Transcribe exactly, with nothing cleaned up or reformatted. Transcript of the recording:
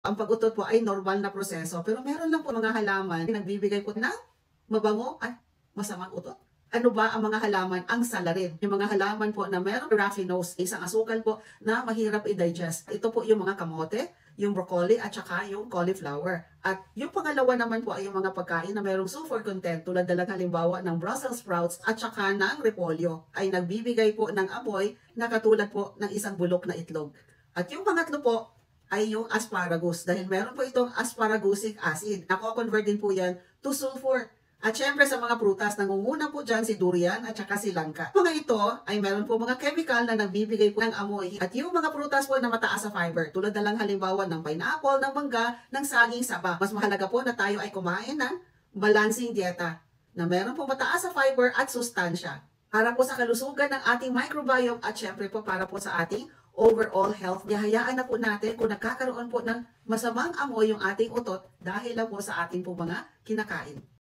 Ang pag-utot po ay normal na proseso, pero meron lang po mga halaman na nagbibigay po ng mabango at masamang utot. Ano ba ang mga halaman? Ang salarin. Yung mga halaman po na meron raffinose, isang asukal po na mahirap i-digest. Ito po yung mga kamote, yung broccoli, at saka yung cauliflower. At yung pangalawa naman po ay yung mga pagkain na merong sulfur content tulad na lang halimbawa ng Brussels sprouts at saka ng repolyo ay nagbibigay po ng amoy na katulad po ng isang bulok na itlog. At yung pangatlo po ay yung asparagus dahil meron po itong asparagusic acid. Nako-convert din po yan to sulfur. At syempre sa mga prutas, nangunguna po dyan si durian at saka si langka. Mga ito ay meron po mga chemical na nagbibigay po ng amoy. At yung mga prutas po na mataas sa fiber, tulad na lang halimbawa ng pineapple, ng mangga, ng saging saba. Mas mahalaga po na tayo ay kumain ng balancing dieta na meron po mataas sa fiber at sustansya. Para po sa kalusugan ng ating microbiome at syempre po para po sa ating overall health. Hayaan na po natin kung nagkakaroon po ng masamang amoy yung ating utot dahil lang po sa ating po mga kinakain.